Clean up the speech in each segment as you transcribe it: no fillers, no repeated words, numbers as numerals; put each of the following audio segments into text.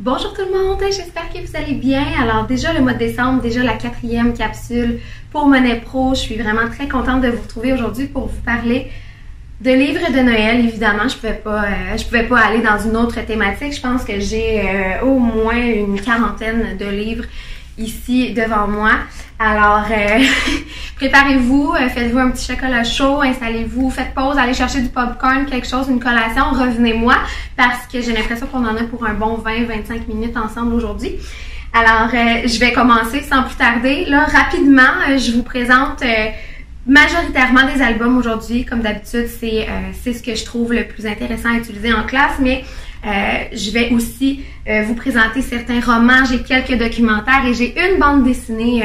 Bonjour tout le monde, j'espère que vous allez bien. Alors déjà le mois de décembre, déjà la 4e capsule pour Monnaie Pro. Je suis vraiment très contente de vous retrouver aujourd'hui pour vous parler de livres de Noël. Évidemment, je pouvais pas aller dans une autre thématique. Je pense que j'ai au moins une quarantaine de livres ici devant moi. Alors, préparez-vous, faites-vous un petit chocolat chaud, installez-vous, faites pause, allez chercher du popcorn, quelque chose, une collation, revenez-moi parce que j'ai l'impression qu'on en a pour un bon 20-25 minutes ensemble aujourd'hui. Alors, je vais commencer sans plus tarder. Là, rapidement, je vous présente majoritairement des albums aujourd'hui. Comme d'habitude, c'est ce que je trouve le plus intéressant à utiliser en classe, mais je vais aussi vous présenter certains romans, j'ai quelques documentaires et j'ai une bande dessinée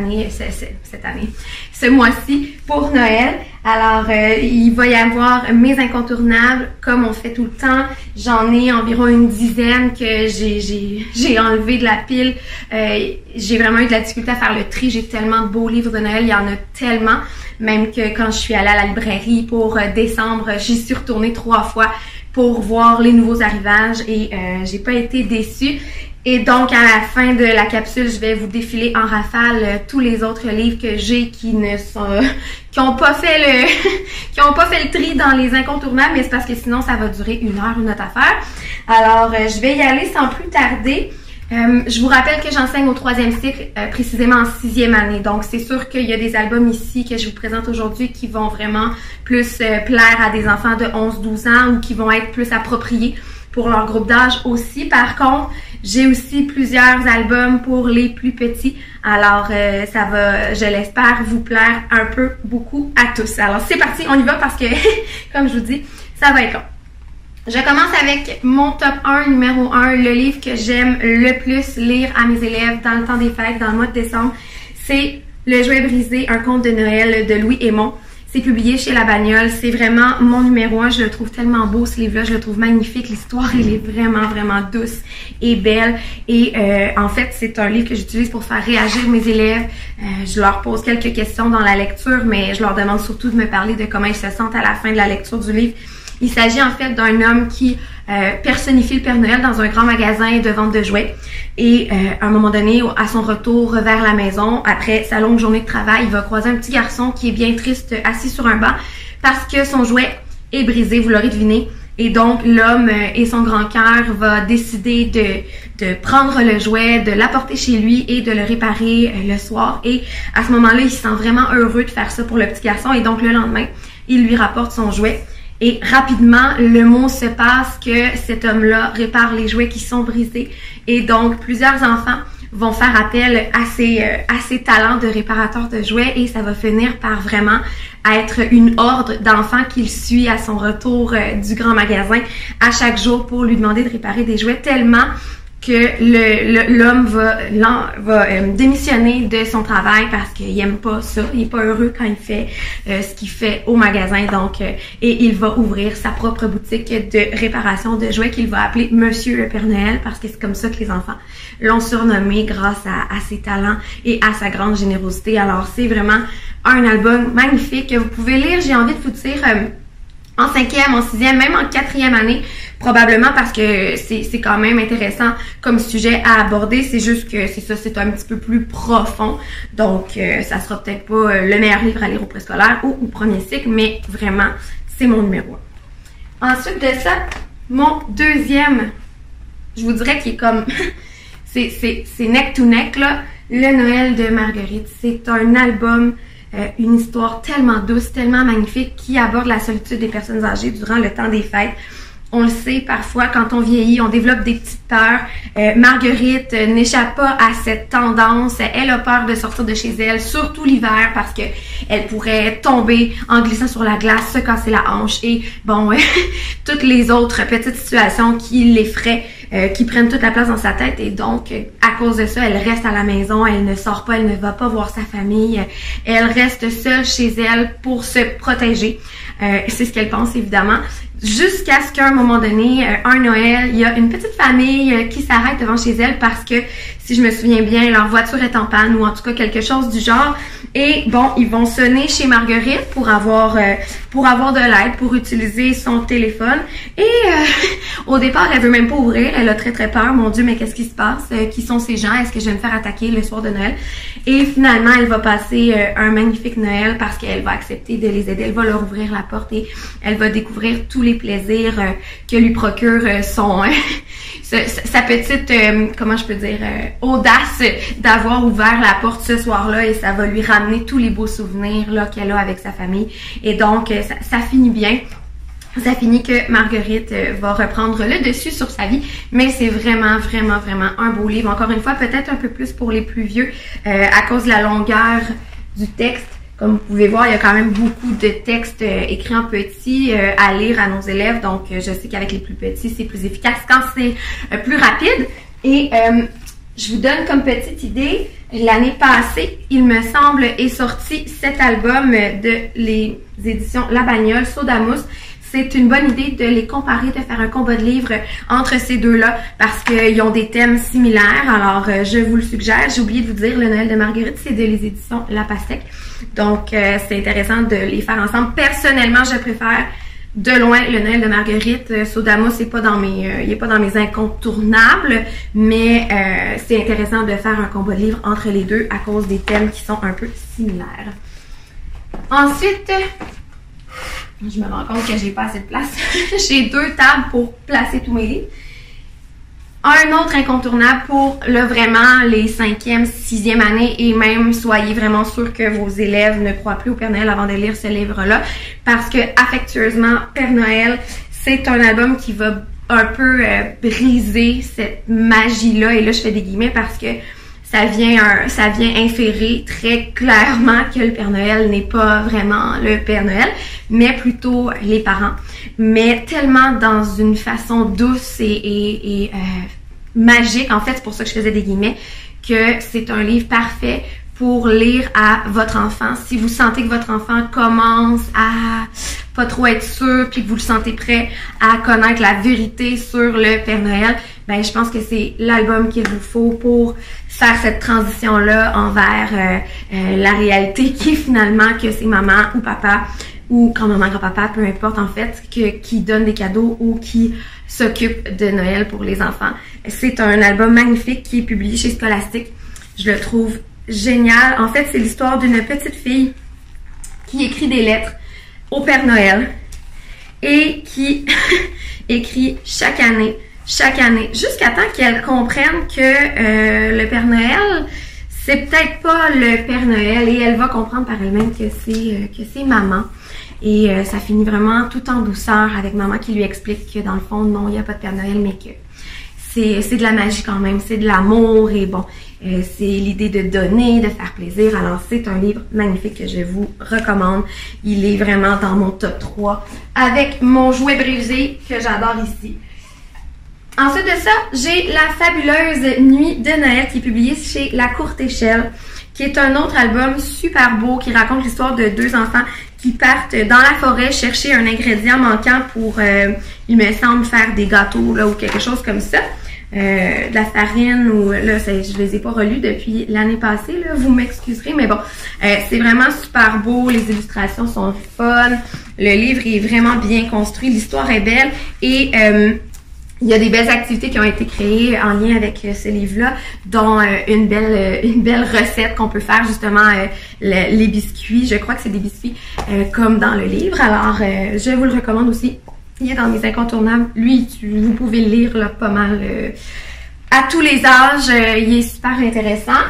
ce mois-ci pour Noël. Alors, il va y avoir mes incontournables, comme on fait tout le temps. J'en ai environ une dizaine que j'ai enlevé de la pile. J'ai vraiment eu de la difficulté à faire le tri. J'ai tellement de beaux livres de Noël, il y en a tellement. Même que quand je suis allée à la librairie pour décembre, j'y suis retournée 3 fois pour voir les nouveaux arrivages et j'ai pas été déçue. Et donc, à la fin de la capsule, je vais vous défiler en rafale tous les autres livres que j'ai qui ont pas fait le tri dans les incontournables, mais c'est parce que sinon, ça va durer une heure, une autre affaire. Alors, je vais y aller sans plus tarder. Je vous rappelle que j'enseigne au 3e cycle, précisément en 6e année. Donc, c'est sûr qu'il y a des albums ici que je vous présente aujourd'hui qui vont vraiment plus plaire à des enfants de 11-12 ans ou qui vont être plus appropriés pour leur groupe d'âge aussi. Par contre, j'ai aussi plusieurs albums pour les plus petits. Alors, ça va, je l'espère, vous plaire un peu, beaucoup à tous. Alors, c'est parti, on y va parce que, comme je vous dis, ça va être long. Je commence avec mon top 1, numéro 1, le livre que j'aime le plus lire à mes élèves dans le temps des fêtes, dans le mois de décembre. C'est Le Jouet brisé, un conte de Noël de Louis Hémon. C'est publié chez La Bagnole. C'est vraiment mon numéro 1. Je le trouve tellement beau, ce livre-là. Je le trouve magnifique. L'histoire, elle est vraiment, vraiment douce et belle. Et en fait, c'est un livre que j'utilise pour faire réagir mes élèves. Je leur pose quelques questions dans la lecture, mais je leur demande surtout de me parler de comment ils se sentent à la fin de la lecture du livre. Il s'agit en fait d'un homme qui personnifie le Père Noël dans un grand magasin de vente de jouets. Et à un moment donné, à son retour vers la maison, après sa longue journée de travail, il va croiser un petit garçon qui est bien triste, assis sur un banc, parce que son jouet est brisé, vous l'aurez deviné. Et donc, l'homme et son grand cœur va décider de prendre le jouet, de l'apporter chez lui et de le réparer le soir. Et à ce moment-là, il se sent vraiment heureux de faire ça pour le petit garçon. Et donc, le lendemain, il lui rapporte son jouet. Et rapidement, le mot se passe que cet homme-là répare les jouets qui sont brisés. Et donc, plusieurs enfants vont faire appel à ses talents de réparateur de jouets et ça va finir par vraiment être une horde d'enfants qu'il suit à son retour du grand magasin à chaque jour pour lui demander de réparer des jouets tellement que l'homme va démissionner de son travail parce qu'il aime pas ça, il est pas heureux quand il fait ce qu'il fait au magasin, donc et il va ouvrir sa propre boutique de réparation de jouets qu'il va appeler Monsieur le Père Noël parce que c'est comme ça que les enfants l'ont surnommé grâce à ses talents et à sa grande générosité. Alors c'est vraiment un album magnifique que vous pouvez lire, j'ai envie de vous dire en 5e, en 6e, même en 4e année, probablement parce que c'est quand même intéressant comme sujet à aborder. C'est juste que c'est un petit peu plus profond. Donc, ça sera peut-être pas le meilleur livre à lire au préscolaire ou au 1er cycle, mais vraiment, c'est mon numéro 1. Ensuite de ça, mon deuxième, je vous dirais qu'il est comme, c'est neck to neck, là, Le Noël de Marguerite. C'est un album, une histoire tellement douce, tellement magnifique qui aborde la solitude des personnes âgées durant le temps des fêtes. On le sait, parfois, quand on vieillit, on développe des petites peurs. Marguerite n'échappe pas à cette tendance. Elle a peur de sortir de chez elle, surtout l'hiver, parce que elle pourrait tomber en glissant sur la glace, se casser la hanche et, bon, toutes les autres petites situations qui l'effraient, qui prennent toute la place dans sa tête. Et donc, à cause de ça, elle reste à la maison, elle ne sort pas, elle ne va pas voir sa famille. Elle reste seule chez elle pour se protéger. C'est ce qu'elle pense, évidemment. jusqu'à ce qu'à un moment donné, un Noël, il y a une petite famille qui s'arrête devant chez elle parce que, si je me souviens bien, leur voiture est en panne ou en tout cas quelque chose du genre. Et bon, ils vont sonner chez Marguerite pour avoir de l'aide, pour utiliser son téléphone. Et au départ, elle veut même pas ouvrir. Elle a très très peur. Mon Dieu, mais qu'est-ce qui se passe? Qui sont ces gens? Est-ce que je vais me faire attaquer le soir de Noël? Et finalement, elle va passer un magnifique Noël parce qu'elle va accepter de les aider. Elle va leur ouvrir la porte et elle va découvrir tous les plaisirs que lui procure sa petite, comment je peux dire, audace d'avoir ouvert la porte ce soir-là, et ça va lui ramener tous les beaux souvenirs là qu'elle a avec sa famille. Et donc, ça finit bien. Ça finit que Marguerite va reprendre le dessus sur sa vie, mais c'est vraiment, vraiment, vraiment un beau livre. Encore une fois, peut-être un peu plus pour les plus vieux à cause de la longueur du texte. Comme vous pouvez voir, il y a quand même beaucoup de textes écrits en petit à lire à nos élèves. Donc, je sais qu'avec les plus petits, c'est plus efficace quand c'est plus rapide. Et je vous donne comme petite idée, l'année passée, il me semble, est sorti cet album de les éditions La Bagnole, Sodamousse. C'est une bonne idée de les comparer, de faire un combat de livres entre ces deux-là parce qu'ils ont des thèmes similaires. Alors, je vous le suggère. J'ai oublié de vous dire, le Noël de Marguerite, c'est de les éditions La Pastèque. Donc, c'est intéressant de les faire ensemble. Personnellement, je préfère de loin le Noël de Marguerite. Sodamousse, il n'est pas dans mes incontournables, mais c'est intéressant de faire un combat de livres entre les deux à cause des thèmes qui sont un peu similaires. Ensuite, je me rends compte que j'ai pas assez de place. J'ai 2 tables pour placer tous mes livres. Un autre incontournable pour vraiment les 5e, 6e années, et même soyez vraiment sûr que vos élèves ne croient plus au Père Noël avant de lire ce livre-là, parce que affectueusement, Père Noël, c'est un album qui va un peu briser cette magie-là, et là je fais des guillemets parce que ça vient inférer très clairement que le Père Noël n'est pas vraiment le Père Noël, mais plutôt les parents. Mais tellement dans une façon douce et magique, en fait, c'est pour ça que je faisais des guillemets, que c'est un livre parfait pour lire à votre enfant. Si vous sentez que votre enfant commence à pas trop être sûr, puis que vous le sentez prêt à connaître la vérité sur le Père Noël, ben je pense que c'est l'album qu'il vous faut pour faire cette transition-là envers la réalité qui est finalement que c'est maman ou papa ou grand-maman, grand-papa, peu importe en fait, qui donne des cadeaux ou qui s'occupe de Noël pour les enfants. C'est un album magnifique qui est publié chez Scholastic. Je le trouve génial. En fait, c'est l'histoire d'une petite fille qui écrit des lettres au Père Noël et qui écrit chaque année, jusqu'à temps qu'elle comprenne que le Père Noël, c'est peut-être pas le Père Noël, et elle va comprendre par elle-même que c'est maman. Et ça finit vraiment tout en douceur avec maman qui lui explique que dans le fond, non, il n'y a pas de Père Noël, mais que c'est de la magie quand même, c'est de l'amour, et bon, c'est l'idée de donner, de faire plaisir. Alors c'est un livre magnifique que je vous recommande. Il est vraiment dans mon top 3 avec Mon jouet brisé que j'adore ici. Ensuite de ça, j'ai La fabuleuse nuit de Noël qui est publiée chez La Courte Échelle, qui est un autre album super beau qui raconte l'histoire de 2 enfants qui partent dans la forêt chercher un ingrédient manquant pour, il me semble, faire des gâteaux là, ou quelque chose comme ça. De la farine ou là, je les ai pas relus depuis l'année passée, là, vous m'excuserez, mais bon, c'est vraiment super beau, les illustrations sont fun, le livre est vraiment bien construit, l'histoire est belle, et il y a des belles activités qui ont été créées en lien avec ce livre-là, dont une belle recette qu'on peut faire, justement, les biscuits. Je crois que c'est des biscuits comme dans le livre. Alors, je vous le recommande aussi. Il est dans mes incontournables. Lui, vous pouvez le lire là, pas mal à tous les âges. Il est super intéressant.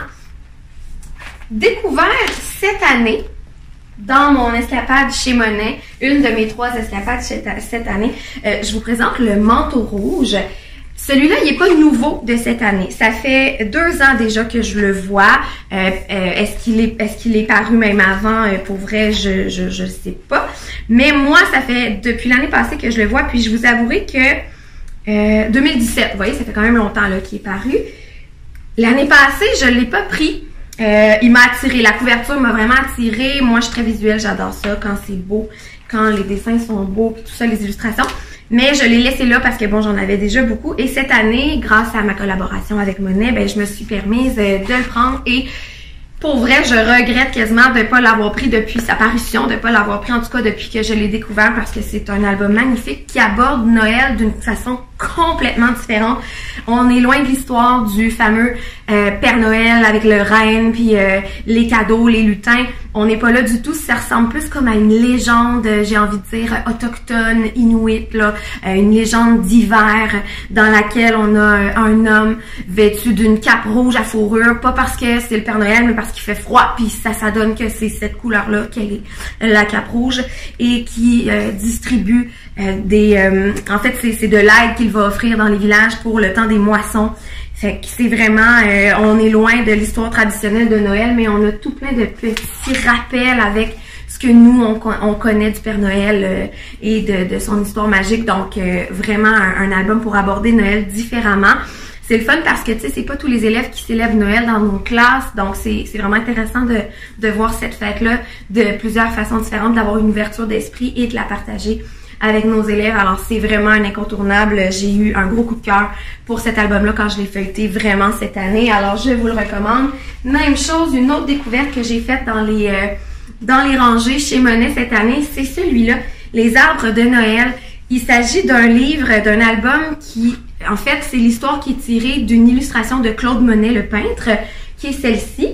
Découvert cette année, dans mon escapade chez Monet, une de mes 3 escapades cette année, je vous présente le Manteau rouge. Celui-là, il n'est pas nouveau de cette année. Ça fait 2 ans déjà que je le vois. Est-ce qu'il est paru même avant? Pour vrai, je sais pas. Mais moi, ça fait depuis l'année passée que je le vois. Puis je vous avouerai que 2017, vous voyez, ça fait quand même longtemps là qu'il est paru. L'année passée, je ne l'ai pas pris. il m'a attiré, la couverture m'a vraiment attirée. Moi, je suis très visuelle, j'adore ça quand c'est beau, quand les dessins sont beaux, tout ça, les illustrations. Mais je l'ai laissé là parce que bon, j'en avais déjà beaucoup. Et cette année, grâce à ma collaboration avec Monet, ben, je me suis permise de le prendre et pour vrai, je regrette quasiment de ne pas l'avoir pris depuis sa parution, de ne pas l'avoir pris en tout cas depuis que je l'ai découvert parce que c'est un album magnifique qui aborde Noël d'une façon complètement différente. On est loin de l'histoire du fameux Père Noël avec le renne, puis les cadeaux, les lutins. On n'est pas là du tout. Ça ressemble plus comme à une légende, j'ai envie de dire, autochtone, inuit, là, une légende d'hiver dans laquelle on a un homme vêtu d'une cape rouge à fourrure, pas parce que c'est le Père Noël, mais parce qu'il fait froid, puis ça donne que c'est cette couleur-là qu'elle est, la cape rouge, et qui distribue en fait, c'est de l'aide qu'il va offrir dans les villages pour le temps des moissons. Fait que c'est vraiment, on est loin de l'histoire traditionnelle de Noël, mais on a tout plein de petits rappels avec ce que nous, on connaît du Père Noël et de son histoire magique. Donc, vraiment un album pour aborder Noël différemment. C'est le fun parce que, tu sais, c'est pas tous les élèves qui célèbrent Noël dans nos classes. Donc, c'est vraiment intéressant de voir cette fête-là de plusieurs façons différentes, d'avoir une ouverture d'esprit et de la partager avec nos élèves. Alors, c'est vraiment un incontournable. J'ai eu un gros coup de cœur pour cet album-là quand je l'ai feuilleté vraiment cette année. Alors, je vous le recommande. Même chose, une autre découverte que j'ai faite dans les rangées chez Monet cette année, c'est celui-là, Les arbres de Noël. Il s'agit d'un livre, d'un album qui, en fait, c'est l'histoire qui est tirée d'une illustration de Claude Monet, le peintre, qui est celle-ci.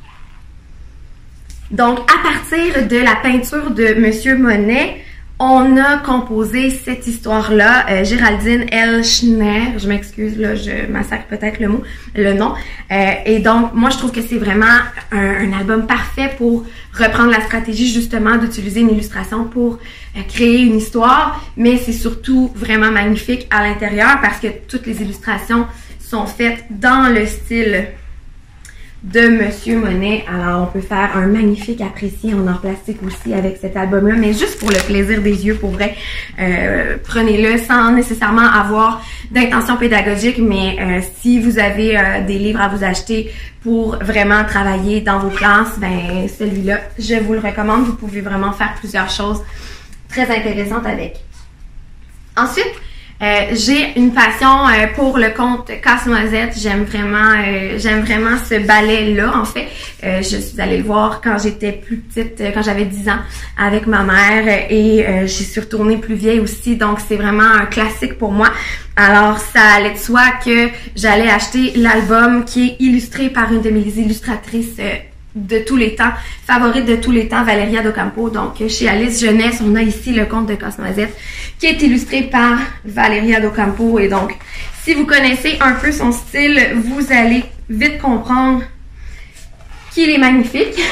Donc, à partir de la peinture de Monsieur Monet, on a composé cette histoire-là, Géraldine L. Schner, je m'excuse, là, je massacre peut-être le nom. Et donc, moi, je trouve que c'est vraiment un album parfait pour reprendre la stratégie, justement, d'utiliser une illustration pour créer une histoire. Mais c'est surtout vraiment magnifique à l'intérieur parce que toutes les illustrations sont faites dans le style de Monsieur Monet. Alors, on peut faire un magnifique apprécié en art plastique aussi avec cet album-là, mais juste pour le plaisir des yeux, pour vrai. Prenez-le sans nécessairement avoir d'intention pédagogique, mais si vous avez des livres à vous acheter pour vraiment travailler dans vos classes, ben celui-là, je vous le recommande. Vous pouvez vraiment faire plusieurs choses très intéressantes avec. Ensuite, j'ai une passion pour le conte Casse-Noisette. J'aime vraiment ce ballet-là, en fait. Je suis allée le voir quand j'étais plus petite, quand j'avais 10 ans, avec ma mère, et j'y suis retournée plus vieille aussi, donc c'est vraiment un classique pour moi. Alors, ça allait de soi que j'allais acheter l'album qui est illustré par une de mes illustratrices de tous les temps, favorite de tous les temps, Valeria Docampo. Donc, chez Alice Jeunesse, on a ici le conte de Casse-Noisette qui est illustré par Valeria Docampo. Et donc, si vous connaissez un peu son style, vous allez vite comprendre qu'il est magnifique.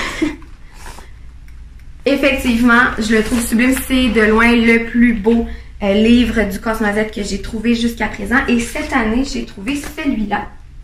Effectivement, je le trouve sublime. C'est de loin le plus beau livre du Casse-Noisette que j'ai trouvé jusqu'à présent. Et cette année, j'ai trouvé celui-là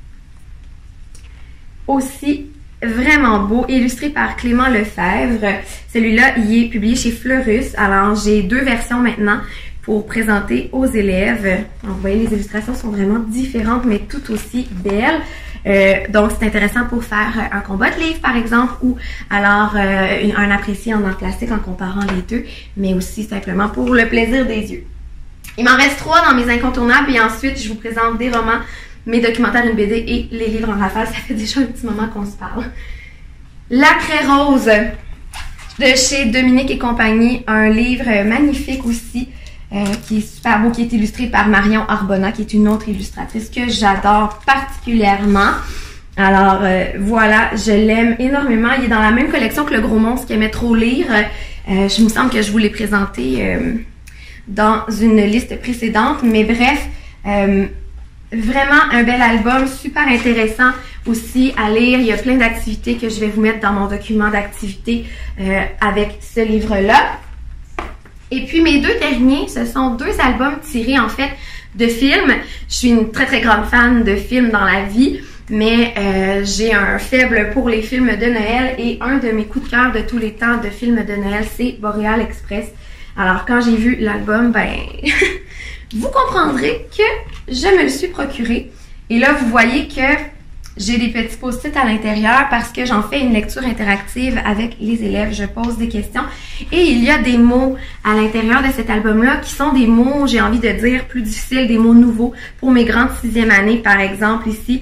aussi vraiment beau, illustré par Clément Lefebvre. Celui-là, il est publié chez Fleurus. Alors, j'ai 2 versions maintenant pour présenter aux élèves. Donc, vous voyez, les illustrations sont vraiment différentes, mais tout aussi belles. Donc, c'est intéressant pour faire un combat de livres, par exemple, ou alors un apprécié en art plastique en comparant les deux, mais aussi simplement pour le plaisir des yeux. Il m'en reste 3 dans mes incontournables, et ensuite, je vous présente des romans, mes documentaires, une BD et les livres en rafale. Ça fait déjà un petit moment qu'on se parle. La Craie Rose de chez Dominique et compagnie. Un livre magnifique aussi, qui est super beau, qui est illustré par Marion Arbona, qui est une autre illustratrice que j'adore particulièrement. Alors, voilà, je l'aime énormément. Il est dans la même collection que Le Gros Monstre qui aimait trop lire. Je me semble que je vous l'ai présenté dans une liste précédente. Mais bref, vraiment un bel album, super intéressant aussi à lire. Il y a plein d'activités que je vais vous mettre dans mon document d'activités avec ce livre-là. Et puis mes 2 derniers, ce sont 2 albums tirés en fait de films. Je suis une très très grande fan de films dans la vie, mais j'ai un faible pour les films de Noël, et un de mes coups de cœur de tous les temps de films de Noël, c'est Boreal Express. Alors quand j'ai vu l'album, ben vous comprendrez que je me le suis procuré. Et là, vous voyez que J'ai des petits post-it à l'intérieur parce que j'en fais une lecture interactive avec les élèves. Je pose des questions et il y a des mots à l'intérieur de cet album-là qui sont des mots, j'ai envie de dire, plus difficiles, des mots nouveaux pour mes grandes 6e années. Par exemple, ici,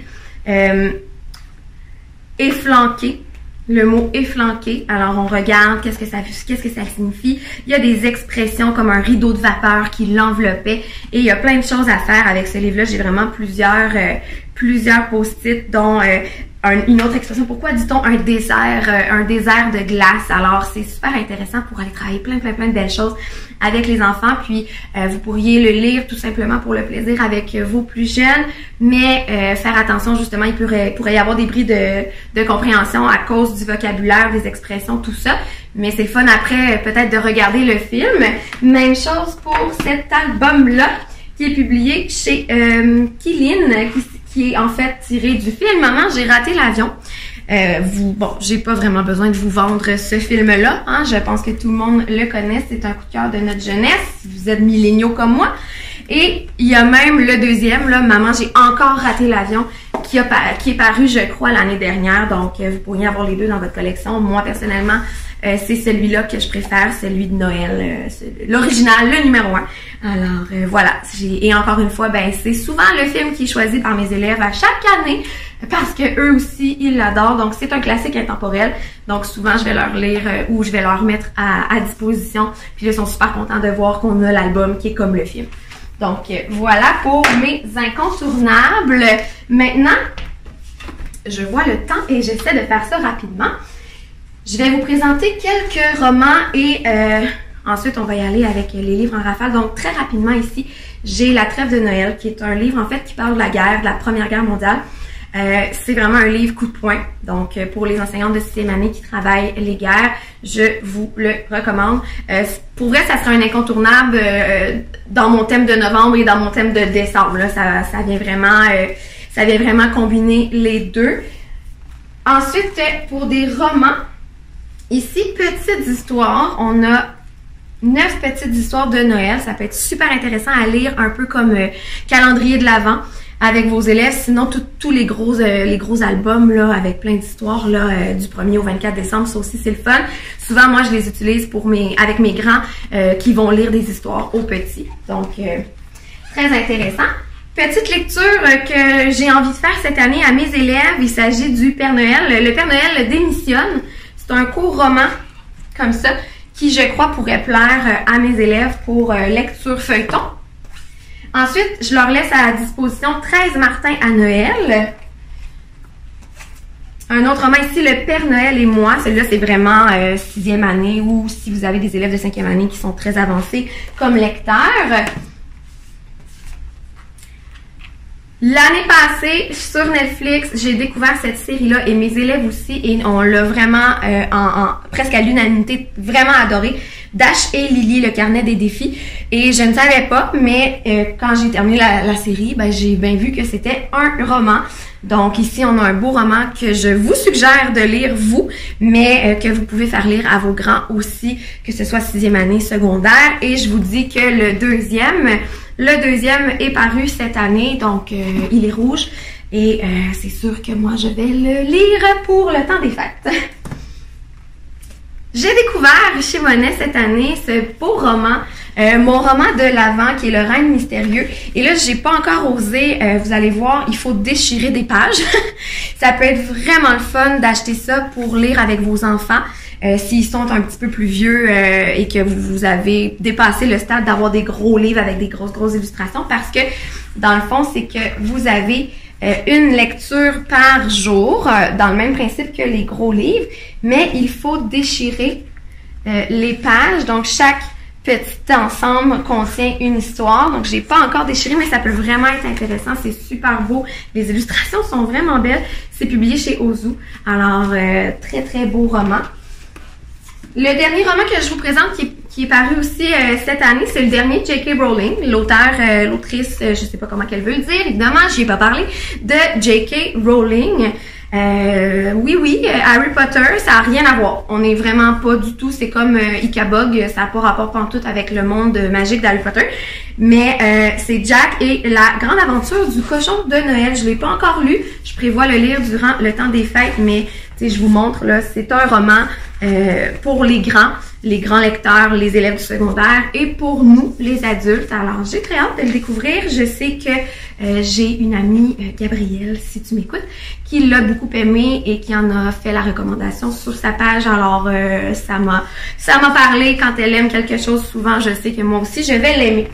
efflanqué. Le mot efflanqué. Alors, on regarde qu'est-ce que ça signifie. Il y a des expressions comme un rideau de vapeur qui l'enveloppait. Et il y a plein de choses à faire avec ce livre-là. J'ai vraiment plusieurs post-it, dont une autre expression. Pourquoi dit-on un désert de glace? Alors, c'est super intéressant pour aller travailler plein de belles choses avec les enfants. Puis, vous pourriez le lire tout simplement pour le plaisir avec vos plus jeunes, mais faire attention, justement, il pourrait y avoir des bris de compréhension à cause du vocabulaire, des expressions, tout ça. Mais c'est fun après, peut-être, de regarder le film. Même chose pour cet album-là, qui est publié chez Quilin, qui est en fait tiré du film Maman, j'ai raté l'avion. J'ai pas vraiment besoin de vous vendre ce film-là, hein. Je pense que tout le monde le connaît. C'est un coup de cœur de notre jeunesse, si vous êtes milléniaux comme moi. Et il y a même le deuxième, là, Maman, j'ai encore raté l'avion, qui est paru, je crois, l'année dernière. Donc, vous pourriez avoir les deux dans votre collection. Moi, personnellement, c'est celui-là que je préfère, celui de Noël, l'original, le numéro 1. Alors, voilà. Et encore une fois, c'est souvent le film qui est choisi par mes élèves à chaque année, parce que eux aussi, ils l'adorent. Donc, c'est un classique intemporel. Donc, souvent, je vais leur lire ou je vais leur mettre à disposition. Puis là, ils sont super contents de voir qu'on a l'album qui est comme le film. Donc, voilà pour mes incontournables. Maintenant, je vois le temps et j'essaie de faire ça rapidement. Je vais vous présenter quelques romans et ensuite, on va y aller avec les livres en rafale. Donc, très rapidement ici, j'ai La Trêve de Noël, qui est un livre, en fait, qui parle de la guerre, de la Première Guerre mondiale. C'est vraiment un livre coup de poing. Donc, pour les enseignantes de 6e année qui travaillent les guerres, je vous le recommande. Pour vrai, ça sera un incontournable dans mon thème de novembre et dans mon thème de décembre. Là, ça vient vraiment combiner les deux. Ensuite, pour des romans, ici, petites histoires. On a 9 petites histoires de Noël. Ça peut être super intéressant à lire, un peu comme calendrier de l'Avent avec vos élèves. Sinon, tous les gros albums là, avec plein d'histoires là, du 1er au 24 décembre, ça aussi c'est le fun. Souvent, moi, je les utilise avec mes grands qui vont lire des histoires aux petits. Donc, très intéressant. Petite lecture que j'ai envie de faire cette année à mes élèves. Il s'agit du Père Noël. Le Père Noël démissionne. C'est un court roman comme ça qui, je crois, pourrait plaire à mes élèves pour lecture feuilleton. Ensuite, je leur laisse à disposition 13 Martin à Noël. Un autre roman ici, Le Père Noël et moi. Celui-là, c'est vraiment 6e année ou si vous avez des élèves de 5e année qui sont très avancés comme lecteurs. L'année passée, sur Netflix, j'ai découvert cette série-là et mes élèves aussi, et on l'a vraiment, presque à l'unanimité, vraiment adoré. Dash et Lily, le carnet des défis. Et je ne savais pas, mais quand j'ai terminé la série, j'ai bien vu que c'était un roman. Donc ici, on a un beau roman que je vous suggère de lire, vous, mais que vous pouvez faire lire à vos grands aussi, que ce soit 6e année, secondaire. Et je vous dis que le deuxième est paru cette année, donc il est rouge. Et c'est sûr que moi, je vais le lire pour le temps des fêtes. J'ai découvert chez Monet cette année ce beau roman, mon roman de l'Avent qui est Le Règne mystérieux. Et là, j'ai pas encore osé, vous allez voir, il faut déchirer des pages. Ça peut être vraiment le fun d'acheter ça pour lire avec vos enfants. S'ils sont un petit peu plus vieux et que vous avez dépassé le stade d'avoir des gros livres avec des grosses illustrations, parce que dans le fond, c'est que vous avez une lecture par jour, dans le même principe que les gros livres, mais il faut déchirer les pages. Donc, chaque petit ensemble contient une histoire. Donc, j'ai pas encore déchiré, mais ça peut vraiment être intéressant. C'est super beau. Les illustrations sont vraiment belles. C'est publié chez Ozu. Alors, très, très beau roman. Le dernier roman que je vous présente, qui est paru aussi cette année, c'est le dernier J.K. Rowling, l'autrice, je sais pas comment qu'elle veut le dire, évidemment, j'y ai pas parlé, de J.K. Rowling. Oui, Harry Potter, ça n'a rien à voir. On n'est vraiment pas du tout, c'est comme Ikabog, ça n'a pas rapport pantoute avec le monde magique d'Harry Potter. Mais c'est Jack et la grande aventure du cochon de Noël. Je l'ai pas encore lu, je prévois le lire durant le temps des fêtes, mais je vous montre, là, c'est un roman pour les grands lecteurs, les élèves du secondaire et pour nous, les adultes. Alors, j'ai très hâte de le découvrir. Je sais que j'ai une amie, Gabrielle, si tu m'écoutes, qui l'a beaucoup aimé et qui en a fait la recommandation sur sa page. Alors, ça m'a parlé. Quand elle aime quelque chose, souvent, je sais que moi aussi, je vais l'aimer.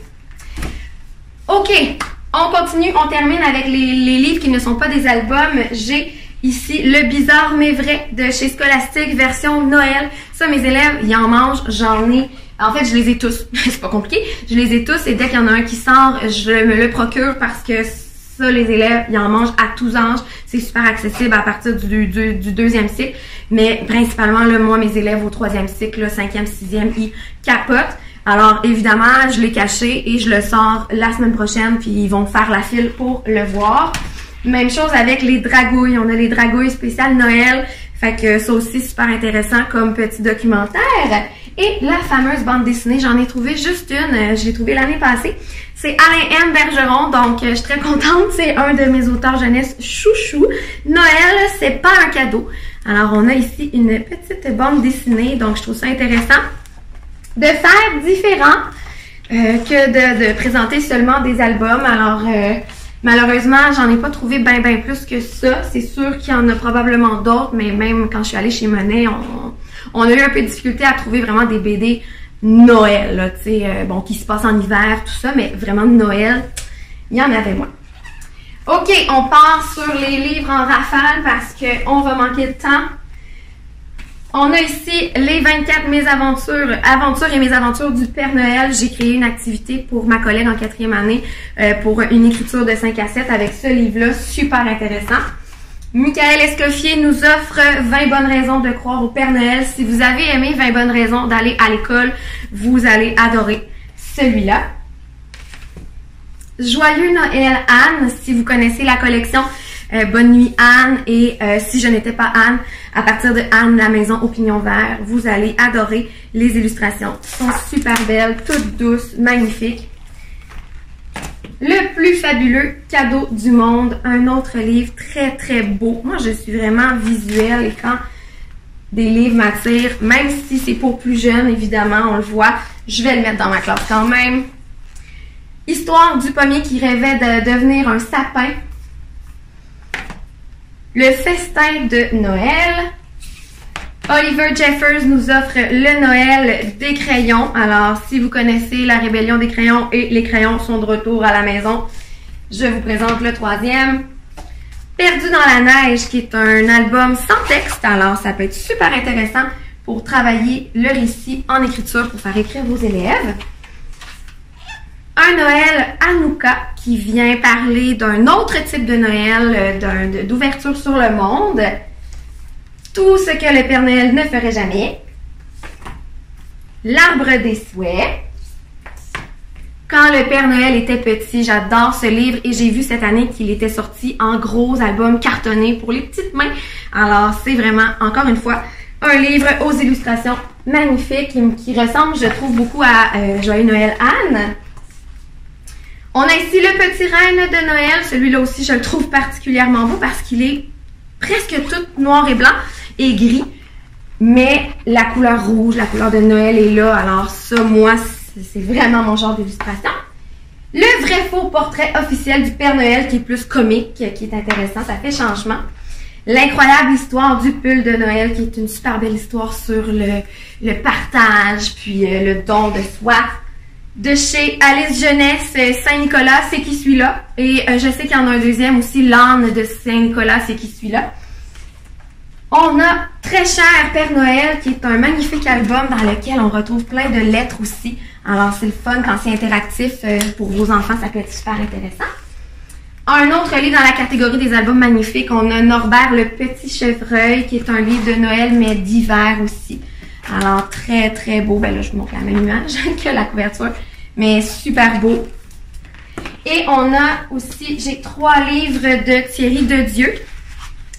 OK, on continue, on termine avec les livres qui ne sont pas des albums. J'ai ici le Bizarre mais vrai de chez Scholastic, version Noël. Ça, mes élèves, ils en mangent, j'en ai. En fait, je les ai tous. C'est pas compliqué. Je les ai tous et dès qu'il y en a un qui sort, je me le procure parce que ça, les élèves, ils en mangent à tous âges. C'est super accessible à partir du deuxième cycle. Mais principalement, là, moi, mes élèves au troisième cycle, là, cinquième, sixième, ils capotent. Alors, évidemment, je l'ai caché et je le sors la semaine prochaine, puis ils vont faire la file pour le voir. Même chose avec les dragouilles. On a les dragouilles spéciales Noël. Fait que ça aussi, super intéressant comme petit documentaire. Et la fameuse bande dessinée, j'en ai trouvé juste une. Je l'ai trouvée l'année passée. C'est Alain M. Bergeron, donc je suis très contente. C'est un de mes auteurs jeunesse chouchou. Noël, c'est pas un cadeau. Alors, on a ici une petite bande dessinée, donc je trouve ça intéressant de faire différent que de présenter seulement des albums. Alors, malheureusement, j'en ai pas trouvé bien plus que ça. C'est sûr qu'il y en a probablement d'autres, mais même quand je suis allée chez Monet, on a eu un peu de difficulté à trouver vraiment des BD Noël, là, tu sais, bon, qui se passent en hiver, tout ça, mais vraiment Noël, il y en avait moins. OK, on part sur les livres en rafale parce qu'on va manquer de temps. On a ici les 24 aventures et mésaventures du Père Noël. J'ai créé une activité pour ma collègue en 4e année pour une écriture de 5 à 7 avec ce livre-là, super intéressant. Michael Escoffier nous offre 20 bonnes raisons de croire au Père Noël. Si vous avez aimé 20 bonnes raisons d'aller à l'école, vous allez adorer celui-là. Joyeux Noël Anne, si vous connaissez la collection Bonne nuit Anne et Si je n'étais pas Anne, à partir de Anne la maison au pignon vert, vous allez adorer les illustrations. Elles sont super belles, toutes douces, magnifiques. Le plus fabuleux cadeau du monde, un autre livre très beau. Moi, je suis vraiment visuelle et quand des livres m'attirent, même si c'est pour plus jeunes, évidemment, on le voit, je vais le mettre dans ma classe quand même. Histoire du pommier qui rêvait de devenir un sapin. Le festin de Noël. Oliver Jeffers nous offre le Noël des crayons. Alors, si vous connaissez la rébellion des crayons et les crayons sont de retour à la maison, je vous présente le 3e. Perdu dans la neige, qui est un album sans texte. Alors, ça peut être super intéressant pour travailler le récit en écriture, pour faire écrire vos élèves. Un Noël Hanouka qui vient parler d'un autre type de Noël, d'ouverture sur le monde. Tout ce que le Père Noël ne ferait jamais. L'arbre des souhaits. Quand le Père Noël était petit, j'adore ce livre et j'ai vu cette année qu'il était sorti en gros album cartonné pour les petites mains. Alors, c'est vraiment, encore une fois, un livre aux illustrations magnifiques qui ressemble, je trouve, beaucoup à Joyeux Noël Anne. On a ici le Petit Reine de Noël. Celui-là aussi, je le trouve particulièrement beau parce qu'il est presque tout noir et blanc et gris. Mais la couleur rouge, la couleur de Noël est là. Alors ça, moi, c'est vraiment mon genre d'illustration. Le vrai faux portrait officiel du Père Noël qui est plus comique, qui est intéressant. Ça fait changement. L'incroyable histoire du pull de Noël qui est une super belle histoire sur le partage puis le don de soi. De chez Alice Jeunesse, Saint-Nicolas, c'est qui celui-là. Et je sais qu'il y en a un deuxième aussi, L'âne de Saint-Nicolas, c'est qui celui-là. On a Très cher Père Noël, qui est un magnifique album dans lequel on retrouve plein de lettres aussi. Alors c'est le fun quand c'est interactif pour vos enfants, ça peut être super intéressant. Un autre livre dans la catégorie des albums magnifiques, on a Norbert le Petit Chevreuil, qui est un livre de Noël mais d'hiver aussi. Alors, très beau. Ben là, je vous montre la même image que la couverture, mais super beau. Et on a aussi, j'ai 3 livres de Thierry Dedieu.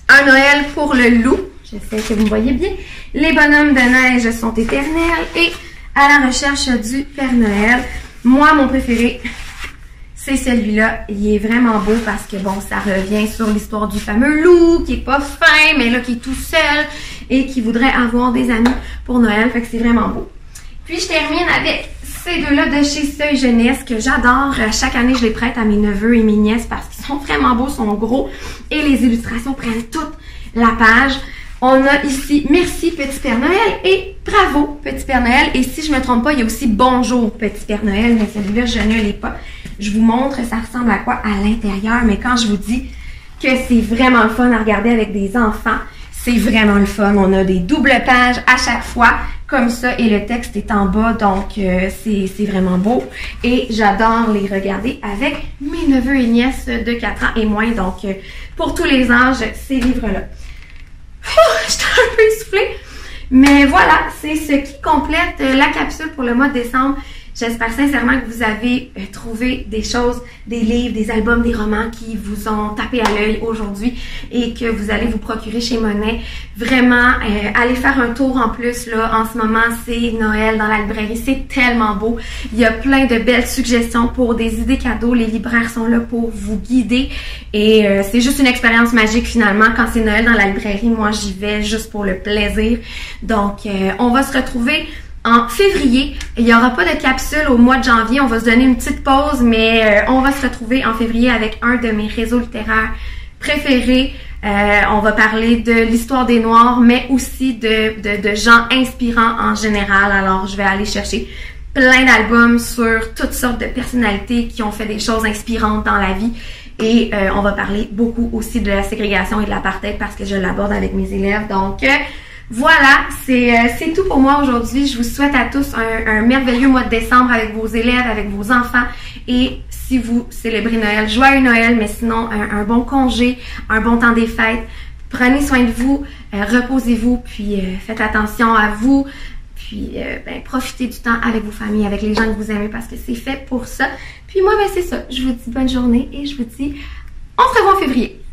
Un Noël pour le loup. J'essaie que vous me voyez bien. Les bonhommes de neige sont éternels. Et à la recherche du Père Noël. Moi, mon préféré, c'est celui-là. Il est vraiment beau parce que, bon, ça revient sur l'histoire du fameux loup qui est pas fin, mais là, qui est tout seul et qui voudrait avoir des amis pour Noël. Fait que c'est vraiment beau. Puis, je termine avec ces deux-là de chez Seuil Jeunesse que j'adore. Chaque année, je les prête à mes neveux et mes nièces parce qu'ils sont vraiment beaux, sont gros. Et les illustrations prennent toute la page. On a ici « Merci Petit Père Noël » et « Bravo Petit Père Noël ». Et si je ne me trompe pas, il y a aussi « Bonjour Petit Père Noël », mais celui-là, je ne l'ai pas. Je vous montre, ça ressemble à quoi à l'intérieur, mais quand je vous dis que c'est vraiment le fun à regarder avec des enfants, c'est vraiment le fun. On a des doubles pages à chaque fois, comme ça, et le texte est en bas, donc c'est vraiment beau. Et j'adore les regarder avec mes neveux et nièces de 4 ans et moins, donc pour tous les âges, ces livres-là. J'étais un peu essoufflée. Mais voilà, c'est ce qui complète la capsule pour le mois de décembre. J'espère sincèrement que vous avez trouvé des choses, des livres, des albums, des romans qui vous ont tapé à l'œil aujourd'hui et que vous allez vous procurer chez Monet. Vraiment, allez faire un tour en plus. Là, en ce moment, c'est Noël dans la librairie. C'est tellement beau. Il y a plein de belles suggestions pour des idées cadeaux. Les libraires sont là pour vous guider. Et c'est juste une expérience magique finalement. Quand c'est Noël dans la librairie, moi, j'y vais juste pour le plaisir. Donc, on va se retrouver en février. Il n'y aura pas de capsule au mois de janvier. On va se donner une petite pause, mais on va se retrouver en février avec un de mes réseaux littéraires préférés. On va parler de l'histoire des Noirs, mais aussi de gens inspirants en général. Alors, je vais aller chercher plein d'albums sur toutes sortes de personnalités qui ont fait des choses inspirantes dans la vie. Et on va parler beaucoup aussi de la ségrégation et de l'apartheid parce que je l'aborde avec mes élèves. Donc, voilà, c'est tout pour moi aujourd'hui. Je vous souhaite à tous un merveilleux mois de décembre avec vos élèves, avec vos enfants. Et si vous célébrez Noël, joyeux Noël, mais sinon un bon congé, un bon temps des fêtes. Prenez soin de vous, reposez-vous, puis faites attention à vous. Puis profitez du temps avec vos familles, avec les gens que vous aimez parce que c'est fait pour ça. Puis moi, c'est ça. Je vous dis bonne journée et je vous dis on se revoit en février.